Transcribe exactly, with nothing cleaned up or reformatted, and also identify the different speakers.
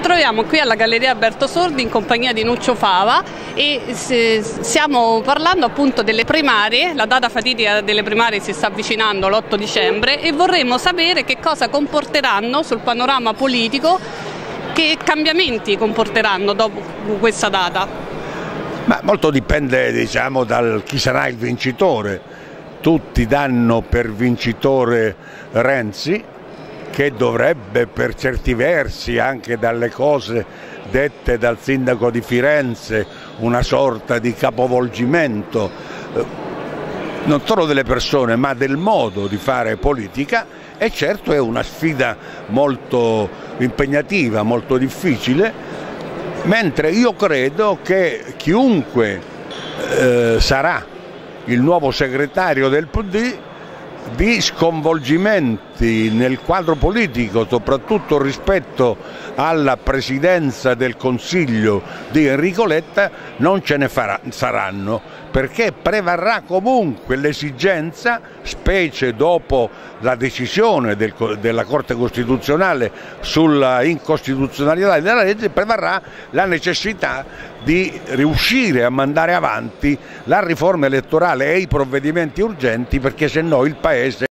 Speaker 1: troviamo qui alla Galleria Alberto Sordi in compagnia di Nuccio Fava e stiamo parlando appunto delle primarie. La data fatidica delle primarie si sta avvicinando l'otto dicembre e vorremmo sapere che cosa comporteranno sul panorama politico, che cambiamenti comporteranno dopo questa data.
Speaker 2: Ma molto dipende, diciamo, dal chi sarà il vincitore. Tutti danno per vincitore Renzi, che dovrebbe per certi versi, anche dalle cose dette dal sindaco di Firenze, una sorta di capovolgimento non solo delle persone ma del modo di fare politica, e certo è una sfida molto impegnativa, molto difficile, mentre io credo che chiunque eh, sarà il nuovo segretario del P D di sconvolgimenti nel quadro politico, soprattutto rispetto alla presidenza del Consiglio di Enrico Letta, non ce ne farà, saranno, perché prevarrà comunque l'esigenza, specie dopo la decisione del, della Corte Costituzionale sulla incostituzionalità della legge, prevarrà la necessità di riuscire a mandare avanti la riforma elettorale e i provvedimenti urgenti, perché se no il Paese